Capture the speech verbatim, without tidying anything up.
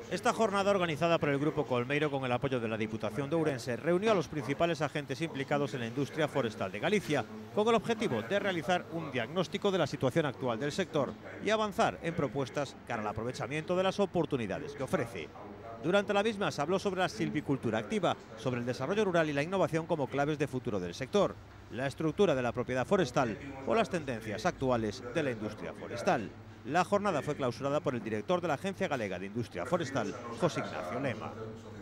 Esta jornada, organizada por el Grupo Colmeiro con el apoyo de la Diputación de Ourense, reunió a los principales agentes implicados en la industria forestal de Galicia, con el objetivo de realizar un diagnóstico de la situación actual del sector y avanzar en propuestas cara al aprovechamiento de las oportunidades que ofrece. Durante la misma se habló sobre la silvicultura activa, sobre el desarrollo rural y la innovación como claves de futuro del sector, la estructura de la propiedad forestal o las tendencias actuales de la industria forestal. La jornada fue clausurada por el director de la Agencia Galega de Industria Forestal, José Ignacio Lema.